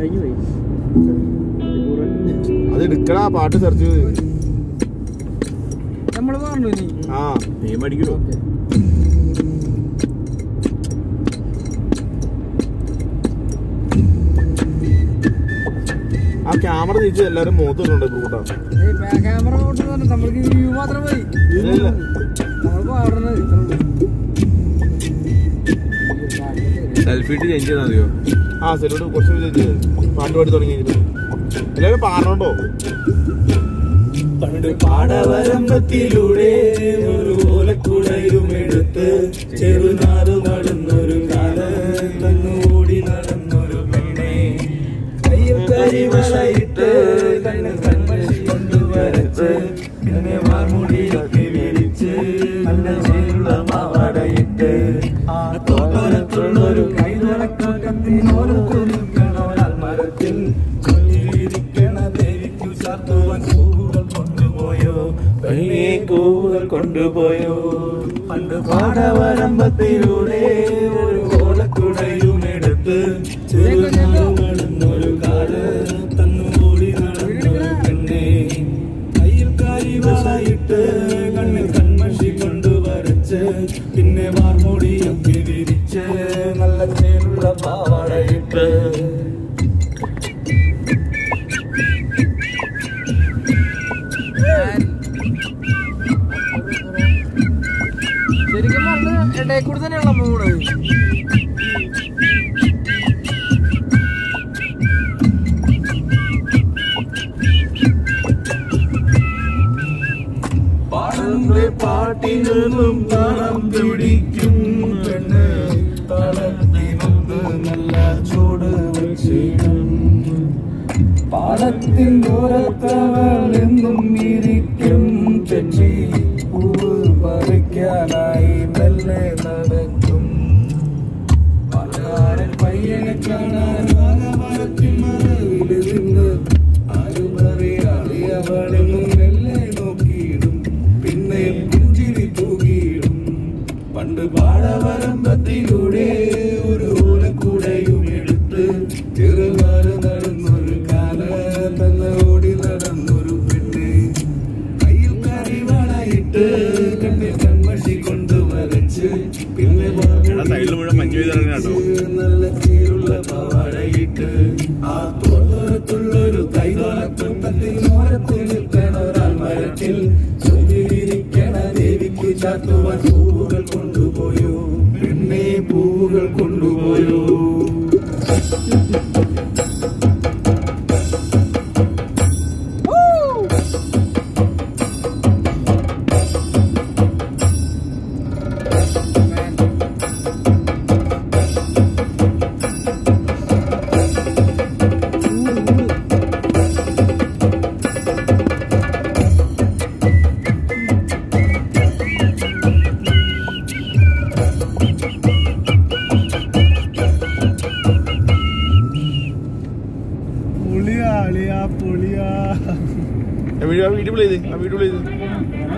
അത് എടുക്കടാ പാട്ട് സെർച്ച് ചെയ്ത് നമ്മള് പറഞ്ഞു ആ നീ മടിക്കോ ആ ക്യാമറ തിരിച്ച് എല്ലാരും മുഖത്തിട്ടുണ്ട് ബ്രൂട്ടാ ക്യാമറ നമ്മൾക്ക് വ്യൂ മാത്രം മതി സെൽഫി ചേഞ്ച് ചെയ്താൽ മതിയോ ആ സെൽഫി കുറച്ച് ചേഞ്ച് ചെയ്ത് പാട്ട് പാടി തുടങ്ങിയിട്ട് എല്ലാവരും പാടണോട്ടോ പണ്ട് പാടവരമ്പത്തിലൂടെ ഒരു ഓലക്കുടയും എടുത്ത് ചെറുനാട് നടന്നൊരു കാലം തന്നോടി നടന്നൊരു പെണ്ണെ കയ്യിൽ കരിവളയിട്ട് കണ്ണിൽ കൺമഷി കൊണ്ട് വരച്ച് പിന്നെ മാർമുടിയൊക്കെ വിരിച്ച് നല്ല ചേരുള്ള മാവടയിട്ട് ആ തോട്ടത്തുള്ളൊരു കൈതളക്കത്തിനോരം കുളിക്കണോ മരത്തിൽ ചൊല്ലിയിരിക്കണ ദേവിക്കു ചാർത്തുവാൻ കൂവൽ കൊണ്ടുപോയോ പണ്ട് പാടവരമ്പത്തിലൂടെ ഒരു ഓലക്കുടയും എടുത്ത് നടന്നൊരു കാല് തന്നോടി നടന്നൊരു പെണ്ണെ കയ്യിൽ കരിവളയിട്ട് കണ്ണിൽ കൺമഷി കൊണ്ടു വരച്ച് പിന്നെ വാർമൂടിയൊക്കെ വിരിച്ച് നല്ല ചേരുള്ള പാവാടയിട്ട് ശരിക്കും പറഞ്ഞ ഇടയിൽ കൂടെ തന്നെയുള്ള മൂട് പാടന്റെ പാട്ടിനും താളം പിടിക്കും പെണ്ണ് താളത്തിനൊത്ത് നല്ല ചൂട് വെച്ചിടും പാടത്തിൻ ദൂരത്തവൾ എന്നും ഇരിക്കും തെറ്റി പൂവ് പറിക്കാനായി മെല്ലെ നടക്കും പലഹാരൻ പയ്യനെ കാണാൻ വാഗമരത്തിൻ മറവിൽ നിന്ന് ആരുമറിയാളിയവളെന്നും മെല്ലെ നോക്കിയിടും പിന്നെ പുഞ്ചിരി തൂകിയിടും പണ്ട് പാടവരമ്പത്തിലൂടെ ഒരു ഓലക്കുടയും എടുത്ത് ചെറുകാല് നടന്നൊരു കാല നല്ല ഓടി നടന്നൊരു പെണ്ണ് കയ്യിൽ കരിവളയിട്ട് കണ്ണിൽ കൺമഷി കൊണ്ട് വരച്ച് പിന്നെ നല്ല ചീരുള്ള പാവാടയിട്ട് ആ തോട്ടത്തുള്ളൊരു കൈതോലക്കൊട്ടത്തിൽ ഓരത്ത് നിൽക്കണ ഒരാൾ മരത്തിൽ ചൊല്ലിയിരിക്കണ ദേവിക്ക് ചാത്തുവാൻ പൂവുകൾ കൊണ്ടുപോയോ പെണ്ണെ പൂവുകൾ കൊണ്ടുപോയോ വീഡിയോ പ്ലേ ചെയ്ത്